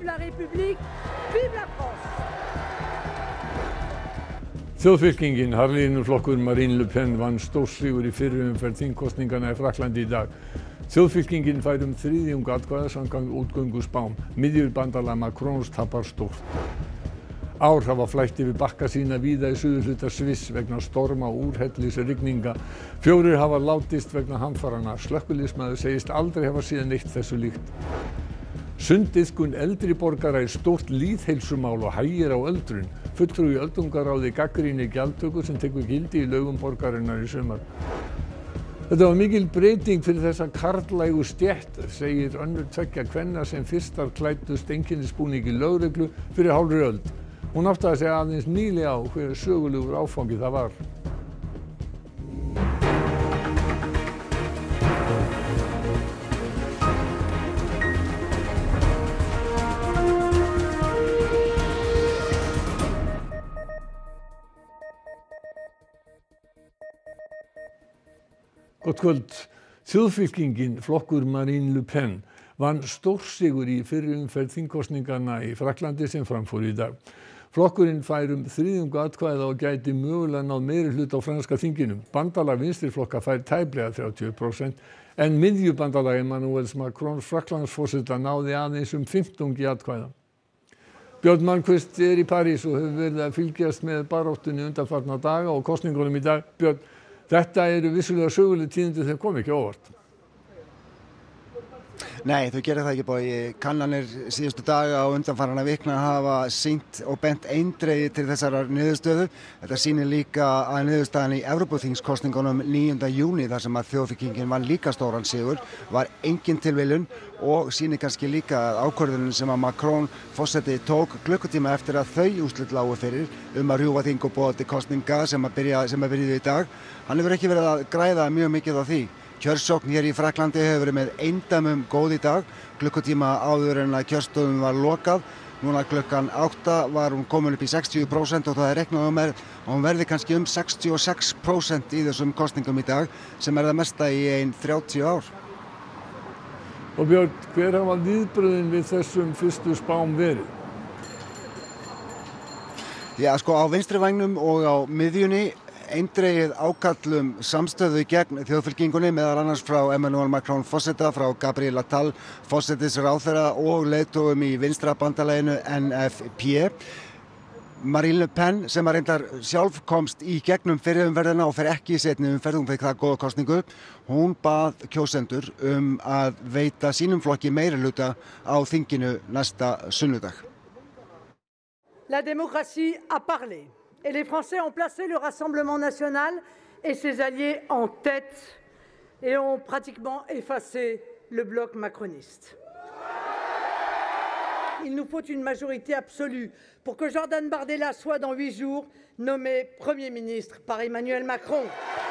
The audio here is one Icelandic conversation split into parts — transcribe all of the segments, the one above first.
vive la République, vive la France! Þjóðfylkingin, harðlínuflokkur Marine Le Pen vann stórsigur í fyrri umferð þingkosninganna í Frakklandi í dag. Þjóðfylkingin fær þriðjung atkvæða samkvæmt útgönguspám. Miðjubandalag Macrons tapar stórt. Ár hafa flætt yfir bakka sína víða í suðurhluta Sviss vegna storma og úrhellisrigninga. 4 hafa látist vegna hamfaranna. Slökkviliðsmaður segist aldrei hafa séð neitt þessu líkt. Sundiðkun eldri borgara er stórt lýðheilsumál og hægir á öldrun. Fulltrúi í öldungaráði gagnrýnir gjaldtöku sem tekur gildi í lögum borgarinnar í sumar. Þetta var mikil breyting fyrir þessa karllægu stétt, segir önnur tveggja kvenna sem fyrstar klæddust einkennisbúningi lögreglu fyrir hálfri öld. Hún áttaði sig aðeins nýlega á hver sögulegur áfangi það var. Gott kvöld. Þjóðfylkingin, flokkur Marine Le Pen, vann stórsigur í fyrri umferð þingkosninganna í Frakklandi sem fram fór í dag. Flokkurinn fær þriðjung atkvæða og gæti mögulega náð meirihluta á franska þinginu. Bandalag vinstriflokka fær tæplega 30% en miðjubandalag Emmanuel Macrons Frakklandsforseta náði aðeins 15 atkvæða. Björn Malmquist er í París og hefur verið að fylgjast með baráttunni undanfarna daga og kosningunum í dag. Björn, þetta eru vissulega söguleg tíðindi, þeir komu ekki á óvart. Nei, þau gera það ekki Bogi. Kannanir síðustu daga og undanfarna vikna hafa sýnt og bent eindregið til þessarar niðurstöðu. Þetta sýnir líka að niðurstaðan í Evrópuþingskosningunum 9. júní þar sem að þjóðfylkingin vann líka stóran sigur var engin tilviljun og sýnir kannski líka að ákvörðunin sem að Macron forseti tók klukkutíma eftir að þau úrslit lágu fyrir að rjúfa þing og boða til kosninga sem að byrjuðu í dag. Hann hefur ekki verið að græða mjög mikið á því. Kjörsókn hér í Frakklandi hefur verið með eindæmum góð í dag, klukkutíma áður en að kjörstöðum var lokað. Núna klukkan 8 var hún komin upp í 60% og það er reiknað með að hún verði kannski 66% í þessum kosningum í dag sem er það mesta í 30 ár. Og Björn, hver hafa viðbrögðin við þessum fyrstu spám verið? Já, sko á vinstri vængnum og á miðjunni eindregið ákall samstöðu gegn þjóðfylkingunni meðal annars frá Emmanuel Macron forseta, frá Gabriel Attal forsætisráðherra og leiðtogum í vinstra bandalaginu NFP. Marine Le Pen sem að reyndar sjálf komst í gegnum fyrri umferðina og fer ekki í seinni umferð, hún fekk það góða kosningu. Hún bað kjósendur að veita sínum flokki meirihluta á þinginu næsta sunnudag. La démocratie a parlé. Et les Français ont placé le Rassemblement national et ses alliés en tête et ont pratiquement effacé le bloc macroniste. Il nous faut une majorité absolue pour que Jordan Bardella soit dans 8 jours nommé Premier ministre par Emmanuel Macron.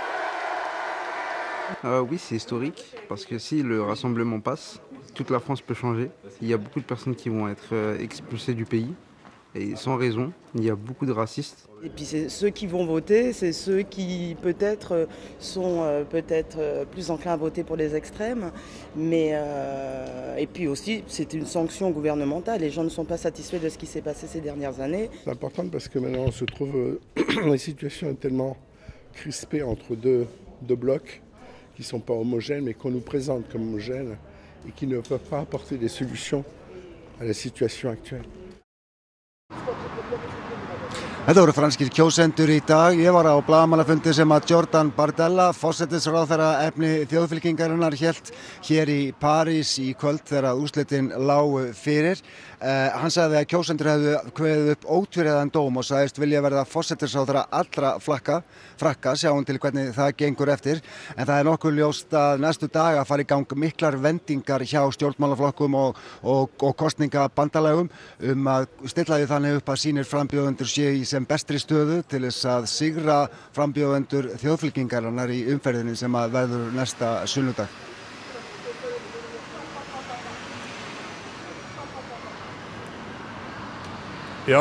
Oui, c'est historique parce que si le rassemblement passe, toute la France peut changer. Il y a beaucoup de personnes qui vont être expulsées du pays. Et sans raison, il y a beaucoup de racistes. Et puis c'est ceux qui vont voter, c'est ceux qui peut-être sont plus enclins à voter pour les extrêmes. Mais et puis aussi, c'est une sanction gouvernementale. Les gens ne sont pas satisfaits de ce qui s'est passé ces dernières années. C'est important parce que maintenant on se trouve dans une situation tellement crispée entre deux blocs qui ne sont pas homogènes, mais qu'on nous présente comme homogènes et qui ne peuvent pas apporter des solutions à la situation actuelle. Þetta voru franskir kjósendur í dag. Ég var á blaðamannafundi sem að Jordan Bardella, forsætisráðherra efni þjóðfylkingarinnar, hélt hér í París í kvöld þegar úrslitin lágu fyrir. Hann sagði að kjósendur hefðu kveðið upp ótvíræðan dóm og sagðist vilja verða forsætisráðherra allra frakka, sjáum til hvernig það gengur eftir. En það er nokkuð ljóst að næstu daga fara í gang miklar vendingar hjá stjórnmálaflokkum og kosningabandalagum að stilla því þannig upp að sínir frambjóðendur séu í sem bestri stöðu til þess að sigra frambjóðendur þjóðfylkingarinnar í umferðinni sem að verður næsta sunnudag. Já,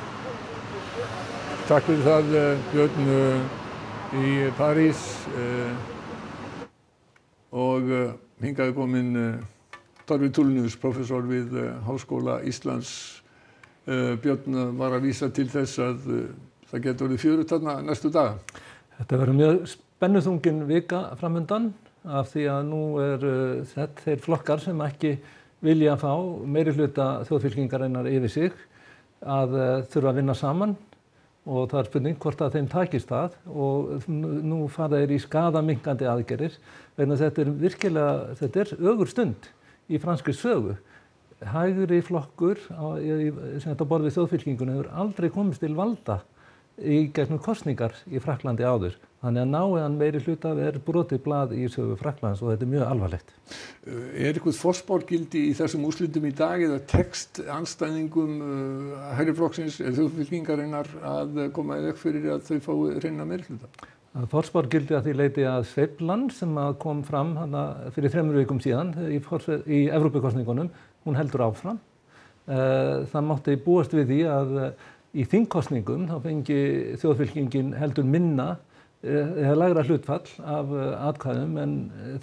takk fyrir það Björn í París og hingað er komin Torfi Tulinius, prófessor við Háskóla Íslands. Björn var að vísa til þess að það getur orðið fjörut þarna næstu daga. Þetta verður mjög spennuþungin vika framundan af því að nú þeir flokkar sem ekki vilja fá meirihluta þjóðfylkingarinnar yfir sig að þurfa að vinna saman og það spurning hvort að þeim takist það og nú fara þeir í skaðaminnkandi aðgerðir vegna þetta er ögur stund í franskri sögu. Hægri flokkur sem þetta borð við þjóðfylkingunni hefur aldrei komist til valda í gegnum kosningar í Frakklandi áður. Þannig að náiðan meirihluta brotið blað í sögu Frakklands og þetta er mjög alvarlegt. Eitthvað forspárgildi í þessum úrslitum í dag eða tekst andstæðingum hægri flokksins eða þjóðfylkingarinnar að koma í veg fyrir að þau fái hreina meirihluta? Forspárgildi að því leyti að sveiflan sem kom fram fyrir 3 vikum síðan í Evrópukosningunum, hún heldur áfram. Það mátti búast við því að í þingkosningum þá fengi þjóðfylkingin heldur minna eða lægra hlutfall af atkvæðum en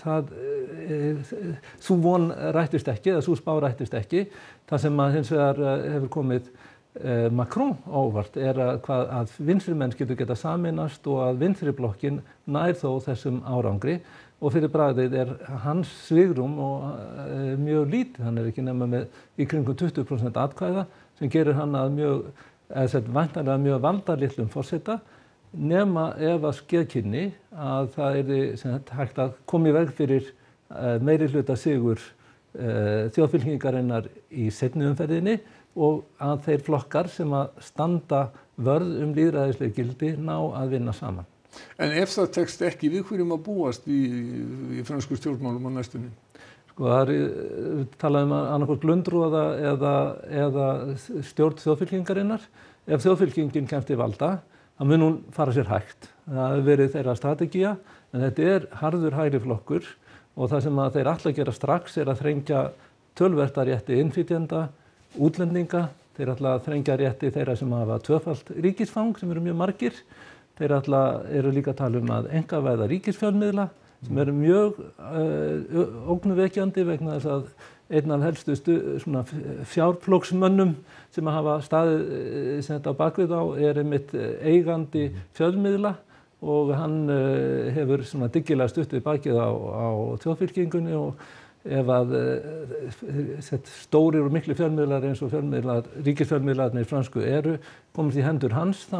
sú von rættist ekki eða sú spá rættist ekki. Það sem hins vegar hefur komið Macron óvart að vinstrimenn geta sameinast og að vinstriblokkin nær þó þessum árangri og fyrir bragðið hans svigrúm og mjög lítið, hann ekki nema með í kringum 20% atkvæða sem gerir hann að væntanlega mjög valdalitlum forseta nema ef að skeðkynni að það hægt að koma í veg fyrir meirihluta sigur þjóðfylkingarinnar í seinni umferðinni og að þeir flokkar sem að standa vörð lýðræðisleg gildi ná að vinna saman. En ef það tekst ekki, við hverjum að búast í fransku stjórnmálum á næstunni? Það talað annarkvort glundroða eða stjórn þjóðfylkingarinnar. Ef þjóðfylkingin kemst til valda, þá mun hún fara sér hægt. Það hefur verið þeirra strategía, en þetta harður hægri flokkur og það sem þeir ætla að gera strax að þrengja töluvert rétti innflytjenda, útlendinga. Þeir ætla að þrengja rétti þeirra sem hafa tvöfalt ríkisfang, sem eru mjög margir. Þeir eru líka að tala að einkavæða ríkisfjölmiðla, sem eru mjög ógnvekjandi vegna þess að einn af helstu fjárplóksmönnum sem hafa staðið á bakvið á einmitt eigandi fjölmiðla og hann hefur dyggilega stutt við bakið á þjóðfylkingunni og ef að stórir og miklu fjölmiðlar eins og ríkisfjölmiðlarnir í fransku komast í hendur hans þá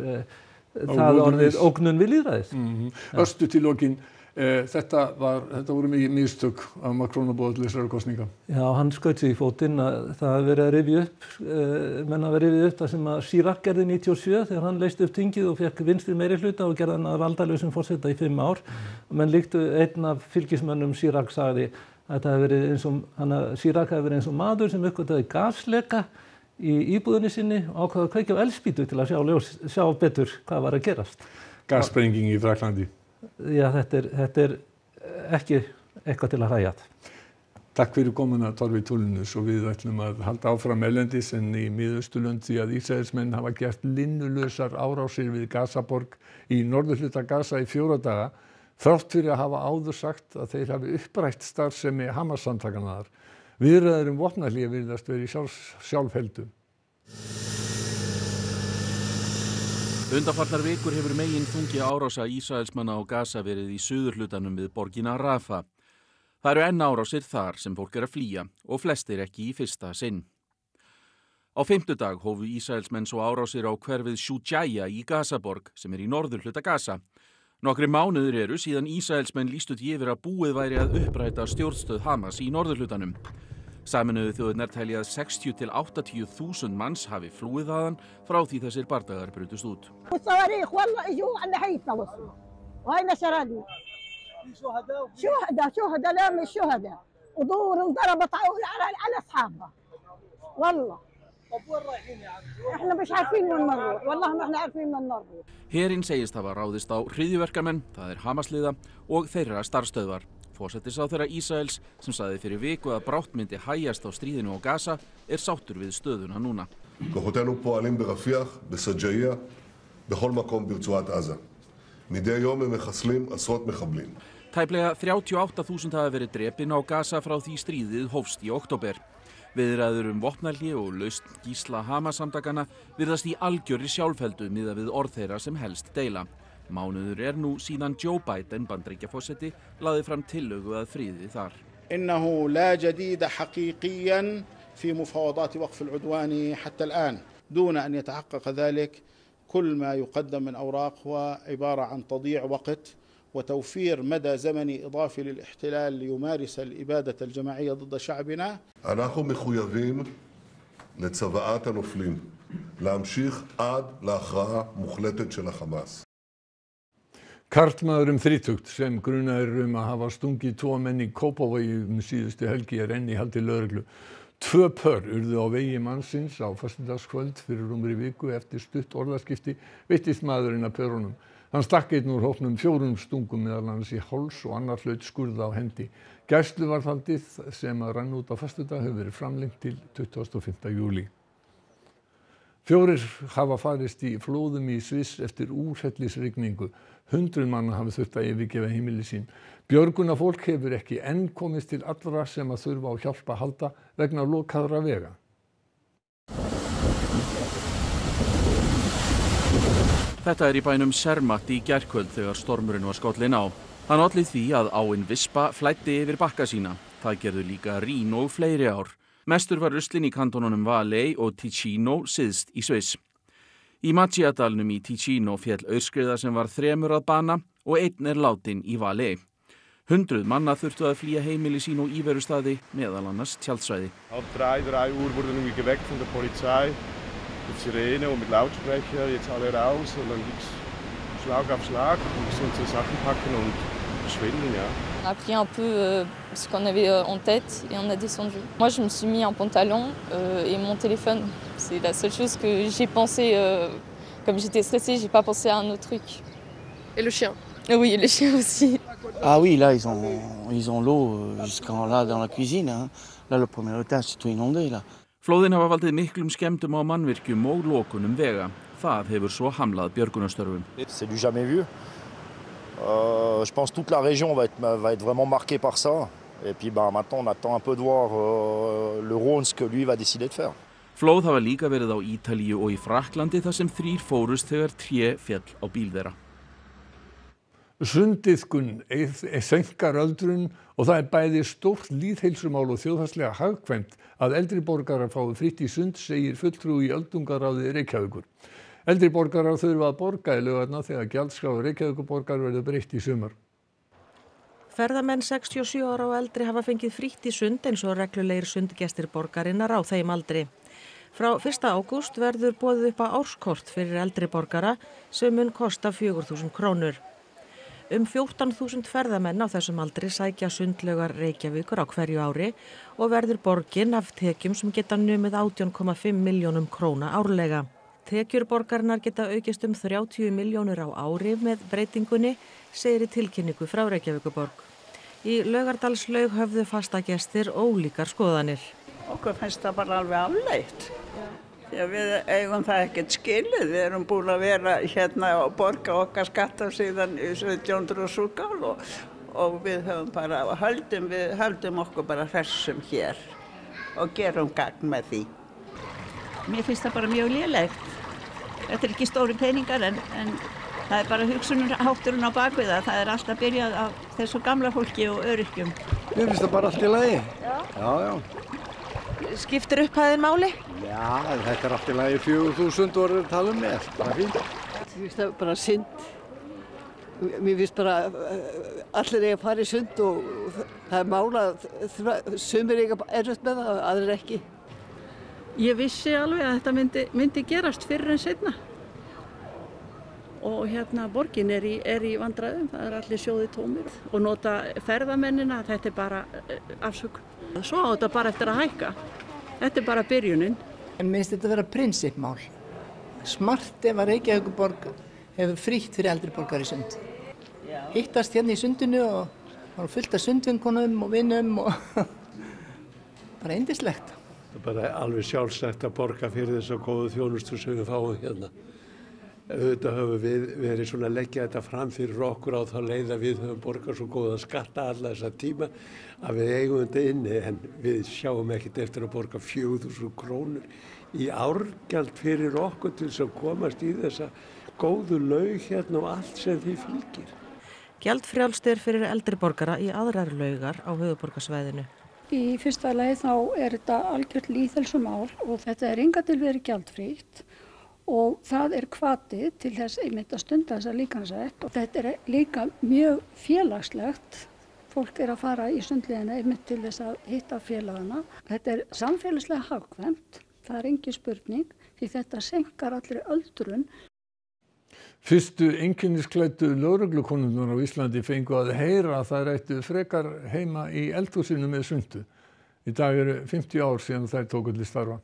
það orðið ógnun við lýðræðis. Östu til lokin. Þetta voru mikið mistök af Macron að boða til þessara kosninga. Já, hann skaut sig í fótinn að það hafi verið að rifja upp, menn hafi rifið upp það sem að Chirac gerði 97 þegar hann leysti upp þingið og fekk vinstri meirihluta og gerði hann að valdalausum forseta í 5 ár. Men líkt einn af fylgismönnum Chirac sagði að þetta hefði verið Chirac hefði verið eins og maður sem uppgötvaði gasleka í íbúðinni sinni og ákvað að kveikja á eldspýtu til að sjá betur hvað var að gerast. Gassprenging í Frakklandi. Já, þetta ekki eitthvað til að hræja. Takk fyrir komuna, Torfi Tulinius, og við ætlum að halda áfram erlendis en í Miðausturlönd því að Ísraelsmenn hafa gert linnulausar árásir við Gazaborg í norðurhluta Gaza í 4 daga, þrátt fyrir að hafa áður sagt að þeir hafi upprætt starfsemi Hamas-samtakanna þar. Viðræður vopnahlé virðast verið í sjálfheldu. Undanfarnar vikur hefur meginþungi árása Ísraelsmanna á Gaza verið í suðurhlutanum við borgina Rafah. Það eru enn árásir þar sem fólk að flýja og flestir ekki í fyrsta sinn. Á 5. dag hófu Ísraelsmenn svo árásir á hverfið Shujaiya í Gazaborg sem í norðurhluta Gaza. Nokkrir mánuðir eru síðan Ísraelsmenn lýstu því yfir að búið væri að uppræta stjórnstöð Hamas í norðurhlutanum. Sameinuðu þjóðirnar telja að 60 til 80.000 manns hafi flúið þaðan frá því þessir bardagar brutust út. Herinn segist hafa ráðist á hryðjuverkamenn, það Hamasliða og þeirra starfsstöðvar. Forsætisráðherra Ísraels sem sagði fyrir viku að brátt myndi hægjast á stríðinu á Gaza sáttur við stöðuna núna. כוחותינו פועלים ברפיח, בסג'אעיה, בכל מקום ברצועת עזה. מדי יום הם מחסלים עשרות מחבלים. Tæplega 38.000 hafa verið drepin á Gaza frá því stríðið hófst í október. Viðræður vopnahlé og lausn gísla Hamas-samtakanna virðast í algjörri sjálfheldu miðað við orð þeirra sem helst deila. Mánuður nú síðan Joe Biden Bandaríkjaforseti lagði fram tillögu að friði þar. إنه لا جديد حقيقيا في مفاوضات وقف العدوان حتى الآن دون أن يتحقق ذلك. كل ما يقدم من أوراق هو عبارة عن تضييع وقت وتوفير مدى زمني إضافي للاحتلال ليمارس الإبادة الجماعية ضد شعبنا. אנחנו מחויבים לצוואת הנופלים, להמשיך עד להכרעה מוחלטת של החמאס. Karlmaður þrítugt sem grunaður að hafa stungið 2 menn í Kópavogi síðustu helgi enn í haldi lögreglu. 2 pör urðu á vegi mannsins á föstudagskvöld fyrir rúmri viku eftir stutt orðaskipti veittist maðurinn að pörunum. Hann stakk einn úr hópnum 4 stungum meðal annars í háls og annar hlaut skurð á hendi. Gæsluvarðhaldið sem rann út á föstudag hefur verið framlengt til 25. júlí. 4 hafa farist í flóðum í Sviss eftir úrhellisrigningu. 100 manna hafa þurft að yfirgefa heimili sín. Björgunarfólk hefur ekki enn komist til allra sem að þurfa á hjálp að halda vegna lokaðra vega. Þetta í bænum Zermatt í gærkvöld þegar stormurinn var skollinn á. Hann olli því að áin Vispa flæddi yfir bakka sína. Það gerðu líka Rín og fleiri ár. Mestur var ruslinn í kantónunum Valais og Ticino syðst í Sviss. Í Maggiadalnum í Ticino féll aurskriða sem var 3 að bana og 1 látinn í Valais. 100 manna þurftu að flýja heimili sín og íverustaði, meðal annars tjaldsvæði. Halb 3 Uhr wurden wir geweckt von der Polizei mit Sirene und mit Lautsprecher, jetzt alle raus und dann gibt's Schlag auf Schlag und wir unsere Sachen packen und verschwinden, ja. On a pris un peu ce qu'on avait en tête et on a descendu. Moi, je me suis mis un pantalon et mon téléphone. C'est la seule chose que j'ai pensé. Comme j'étais stressée, j'ai pas pensé à un autre truc. Et le chien? Oui, et le chien aussi. Ah oui, là, ils ont l'eau jusqu'en là dans la cuisine. Hein. Là, le premier étage, c'est tout inondé, là. Flóðin hafa valdið miklum skemmdum á mannvirkjum og lokunum vega. Það hefur svo hamlað björgunarstörfum. C'est du jamais vu. Je pense que toute la région va être vraiment marquée par ça. Et puis maintenant, on attend un peu de voir le Rhône ce que lui va décider de faire. Flóð hafa líka verið á Ítalíu og í Frakklandi þar sem 3 fórust þegar tré féll á bíl þeirra. Sundiðkun seinkar öldrun og það bæði stórt lýðheilsumál og þjóðhagslega hagkvæmt að eldri borgarar fái frítt í sund, segir fulltrúi í öldungaráði Reykjavíkur. Eldri borgarar þurfa að borga í laugarnar þegar gjaldskrá Reykjavíkurborgar verður breytt í sumar. Ferðamenn 67 ára og eldri hafa fengið frítt í sund eins og reglulegir sundgestir borgarinnar á þeim aldri. Frá 1. ágúst verður boðið upp á árskort fyrir eldri borgara sem mun kosta 4.000 krónur. 14.000 ferðamenn á þessum aldri sækja sundlaugar Reykjavíkur á hverju ári og verður borgin af tekjum sem geta numið 18,5 milljónum króna árlega. Tekjur borgarinnar geta aukist 30 milljónir á ári með breytingunni, segir í tilkynningu frá Reykjavíkurborg. Í Laugardalslaug höfðu fastagestir ólíkar skoðanir. Okkur finnst það bara alveg afleitt. Já, við eigum það ekkert skilið. Við erum búin að vera hérna og borga okkar skatta síðan 1717 og við höfum bara, höldum okkur bara hressum hér og gerum gagn með því. Mér finnst það bara mjög lélegt. Þetta ekki stóri peningar en það bara hugsunarhátturinn á bakvið það. Það alltaf byrjað á þessu gamla fólki og öryrkjum. Mér finnst það bara allt í lagi. Já. Skiptir upphæðin máli? Já, þetta allt í lagi 4.000 og tala með. Bara fínt. Mér finnst það bara synd. Mér finnst bara allir eiga að fara í sund og það mála sumir eiga erfitt með það, aðrir ekki. Ég vissi alveg að þetta myndi gerast fyrr en seinna. Og borgin er í vandræðum, það allir sjóðir tómir og nota ferðamennina, þetta bara afsökun. Svo á þetta bara eftir að hækka. Þetta bara byrjunin. En mér finnst þetta vera prinsippmál. Smart ef að Reykjavíkurborg hefur frítt fyrir eldri borgar í sund. Hittast hérna í sundinu og fullt af sundvinkonum og vinnum og bara yndislegt. Það bara alveg sjálfsagt að borga fyrir þessa góðu þjónustu sem við fáum hérna. Auðvitað höfum við verið svona að leggja þetta fram fyrir okkur á þá leið að við höfum borgað svo góða skatta alla þessa tíma að við eigum þetta inni en við sjáum ekkert eftir að borga 4.000 krónur í árgjald fyrir okkur til þess að komast í þessa góðu laug hérna og allt sem því fylgir. Gjaldfrjálst fyrir eldri borgara í aðrar laugar á höfuðborgarsvæðinu. Í fyrsta lagi þá þetta algjört lýðheilsumál og þetta hingað til verið gjaldfrítt og það hvati til þess einmitt að stunda þessa líkamsrækt og þetta líka mjög félagslegt. Fólk að fara í sundlaugina einmitt til þess að hitta félagana. Þetta samfélagslega hagkvæmt, það engin spurning því þetta seinkar allri öldrun. Fyrstu einkennisklæddu lögreglukonurnar á Íslandi fengu að heyra að þær ættu frekar heima í eldhúsinu með sundu. Í dag eru 50 ár síðan þær tóku til starfa.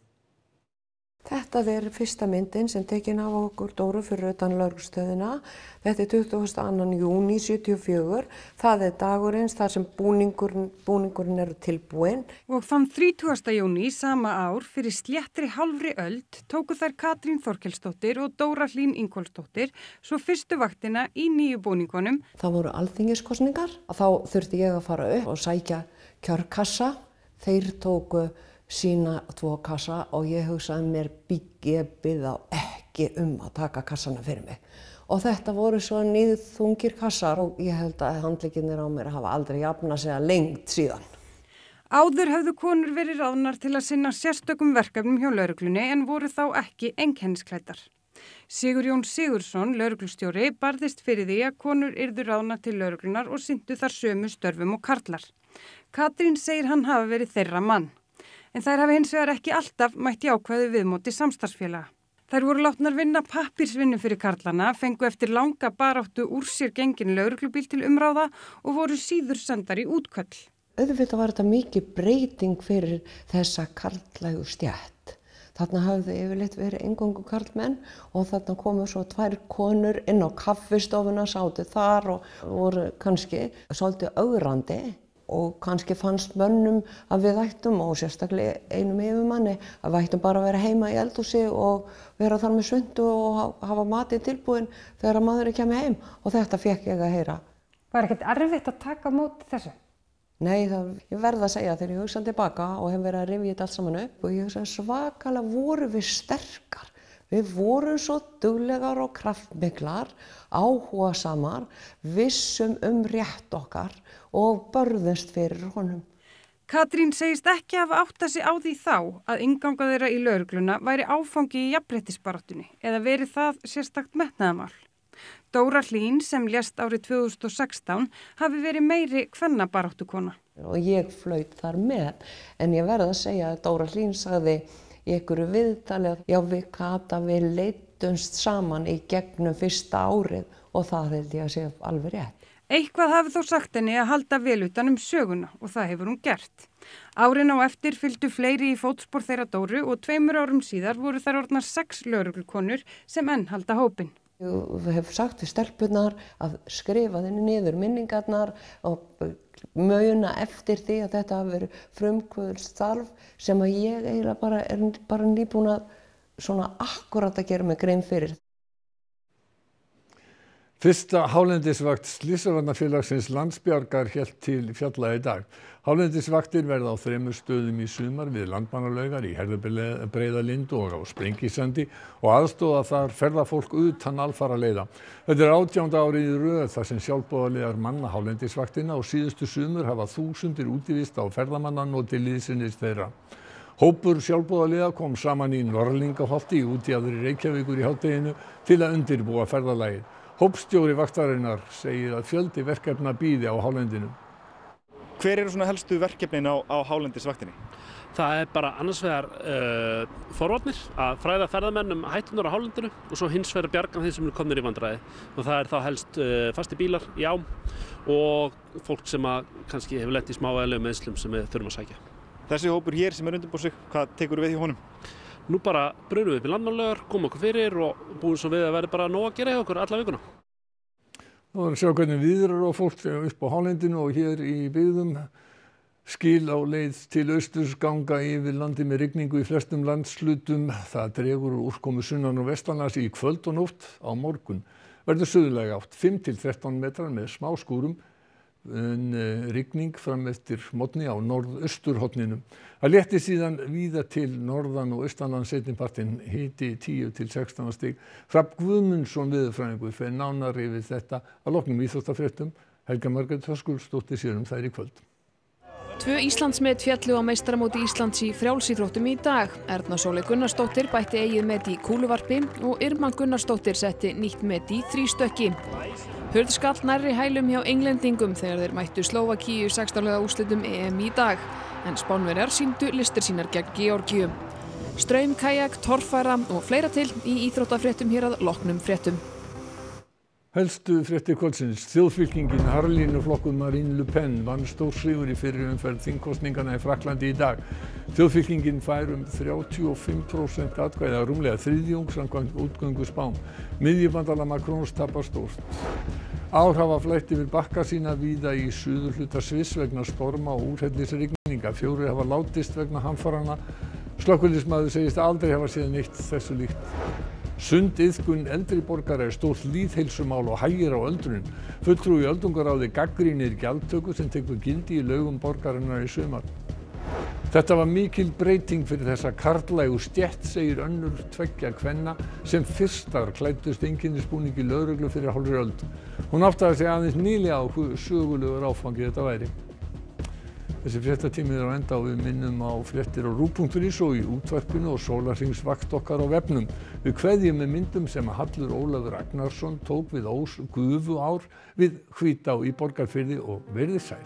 Þetta fyrsta myndin sem tekin af okkur Dóru fyrir utan lögreglustöðina. Þetta 22. júní 74. Það dagurinn þar sem búningurinn eru tilbúinn. Og þann 30. júní sama ár fyrir sléttri hálfri öld tóku þær Katrín Þorkelsdóttir og Dóra Hlín Ingólfsdóttir svo fyrstu vaktina í nýju búningunum. Það voru alþingiskosningar. Þá þurfti ég að fara upp og sækja kjörkassa. Þeir tóku sína 2 kassa og ég hugsaði mér ég bið þá ekki að taka kassana fyrir mig. Og þetta voru svo níðþungir kassar og ég held að handleggirnir á mér hafa aldrei jafnað sig að lengd síðan. Áður höfðu konur verið ráðnar til að sinna sérstökum verkefnum hjá lögreglunni en voru þá ekki einkennisklæddar. Sigurjón Sigurðsson, lögreglustjóri, barðist fyrir því að konur yrðu ráðnar til lögreglunar og sinntu þar sömu störfum og karlar. Katrín segir hann hafa verið þeirra mann. En þær hafi hins vegar ekki alltaf mætt jákvæðu viðmóti samstarfsfélaga. Þær voru látnar vinna pappírsvinnu fyrir karlana, fengu eftir langa baráttu úr sér gengin lögreglubíl til umráða og voru síður sendar í útköll. Auðvitað var þetta mikið breyting fyrir þessa karllægu stétt. Þarna hafði yfirleitt verið eingöngu karlmenn og þarna komu svo 2 konur inn á kaffistofuna, sátu þar og voru kannski svolítið ögrandi. Og kannski fannst mönnum að við ættum, og sérstaklega einum yfirmanni, að við ættum bara að vera heima í eldhúsi og vera þar með sundu og hafa matið tilbúinn þegar maðurinn kemur heim. Og þetta fekk ég að heyra. Var ekkert erfitt að taka á móti þessu? Nei, ég verð að segja þegar ég hugsa tilbaka og hef verið að rifja þetta allt saman upp og ég hugsa svakalega voru við sterkar. Við vorum svo duglegar og kraftmiklar, áhugasamar, vissum rétt okkar og börðumst fyrir honum. Katrín segist ekki hafa áttað sig á því þá að innganga þeirra í lögregluna væri áfangi í jafnréttisbaráttunni eða verið það sérstakt metnaðarmál. Dóra Hlín sem lést árið 2016 hafi verið meiri kvennabaráttukona. Og ég flaut þar með, en ég verð að segja að Dóra Hlín sagði í einhverju viðtali að já við Kata við leitumst saman í gegnum fyrsta árið og það held ég að segja alveg rétt. Eitthvað hafi þó sagt henni að halda vel utan söguna og það hefur hún gert. Árin á eftir fylgdu fleiri í fótspor þeirra Dóru og 2 árum síðar voru þær orðnar 6 lögreglukonur sem enn halda hópinn. Ég hef sagt við stelpurnar að skrifa þenni niður minningarnar og muna eftir því að þetta hafi verið frumkvöðulsstarf sem að ég eiginlega er bara nýbúin að svona akkurat að gera mig grein fyrir. Fyrsta hálendisvakt Slysavarnafélagsins Landsbjargar hélt til fjalla í dag. Hálendisvaktir verða á 3 stöðum í sumar við Landmannalaugar í Herðubreiðalind og á Sprengisandi og aðstoða þar ferðafólk utan alfaraleiða. Þetta 18. árið í röð þar sem sjálfboðaliðar manna hálendisvaktina og síðustu sumur hafa þúsundir útivist á ferðamannan og til liðsinnis þeirra. Hópur sjálfboðaliða kom saman í Norðlingaholti í útjaðri Reykjavíkur í hádeginu til að undirbúa ferðalagið. Hópstjóri vaktarinnar segir að fjöldi verkefna bíði á hálendinu. Hver eru svona helstu verkefnin á hálendisvaktinni? Það bara annars vegar forvarnir, að fræða ferðamenn hættunar á hálendinu og svo hins vegar bjarga þeim sem eru komnir í vandræði. Og það þá helst fasti bílar í ám og fólk sem kannski hefur lent í smávægilegum meiðslum sem við þurfum að sækja. Þessi hópur hér sem undirbúið sig, hvað tekur við í honum? Nú bara brunum við upp í Landmannalaugar, komum okkur fyrir og búum svo við að vera bara nóg að gera hjá okkur alla vikuna. Nú erum við að sjá hvernig viðrar á fólk upp á hálendinu og hér í byggðum. Skil á leið til austurs ganga yfir landi með rigningu í flestum landshlutum. Það dregur úr úrkomu sunnan og vestanlands í kvöld og nótt. Á morgun verður suðlæg átt 5 til 13 metrar með smá skúrum en rigning fram eftir morgni á norðausturhorninu. Það léttir síðan víða til norðan og austanlands seinnipartinn, hiti 10 til 16 stig. Hrafn Guðmundsson veðurfræðingur fer nánar yfir þetta að loknum íþróttafréttum. Helga Margrét Höskuldsdóttir sér þær í kvöld. 2 Íslandsmet féllu á meistaramóti Íslands í frjálsíþróttum í dag. Erna Sóley Gunnarsdóttir bætti eigið met í kúluvarpi og Irma Gunnarsdóttir setti nýtt met í þrístökki. Hurð skall nærri hælum hjá Englendingum þegar þeir mættu Slóvakíu 16 liða úrslitum EM í dag, en Spánverjar sýndu listir sínar gegn Georgíu. Straum, kajak, torfæra og fleira til í íþróttafréttum hér að loknum fréttum. Helstu fréttir kvöldsins. Þjóðfylkingin harðlínuflokkur Marine Le Pen vann stórsigur í fyrri umferð þingkosninganna í Frakklandi í dag. Þjóðfylkingin fær 35% atkvæða, rúmlega þriðjung samkvæmt útgönguspám. Miðjubandalag Macrons tapar stórt. Ár hafa flætt yfir bakka sína víða í suðurhluta Sviss vegna storma og úrhellisrigninga. 4 hafa látist vegna hamfaranna. Slökkviliðsmaður segist aldrei hafa séð neitt þessu líkt. Sundiðkun eldri borgara stórt lýðheilsumál og hægir á öldrun. Fulltrúi í öldungaráði gagnrýnir gjaldtöku sem tekur gildi í lögum borgarinnar í sumar. Þetta var mikil breyting fyrir þessa karllægu stétt, segir önnur 2 kvenna sem fyrstar klæddust einkennisbúningi lögreglu fyrir hálfri öld. Hún áttaði sig aðeins nýlega á hve sögulegur áfangi þetta væri. Þessi fréttatími á enda og við minnum á fréttir á ruv.is og í útvarpinu og sólarhringsvakt okkar á vefnum. Við kveðjum með myndum sem Hallur Ólafur Ragnarsson tók við Gufuár við Hvítá í Borgarfirði og verið sæl.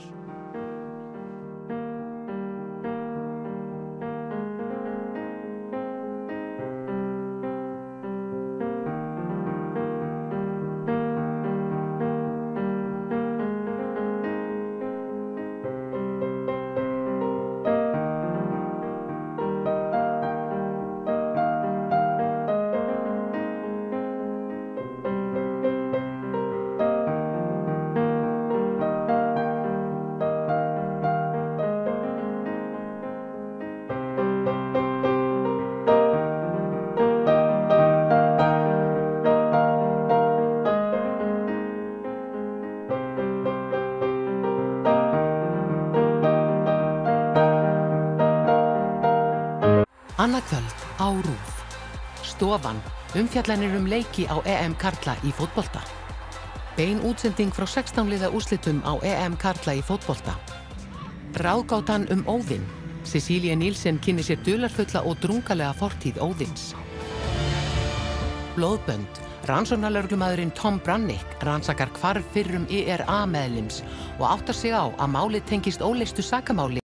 Annað kvöld á RÚV. Stofan, umfjallanir leiki á EM karla í fótbolta. Bein útsending frá 16 liða úrslitum á EM karla í fótbolta. Ráðgátan Óðinn. Cecilia Nielsen kynni sér dularfulla og drungalega fortíð Óðins. Blóðbönd. Rannsóknarlögreglumaðurinn Tom Brannick rannsakar hvarf fyrrum IRA meðlims og áttar sig á að málið tengist óleystu sakamáli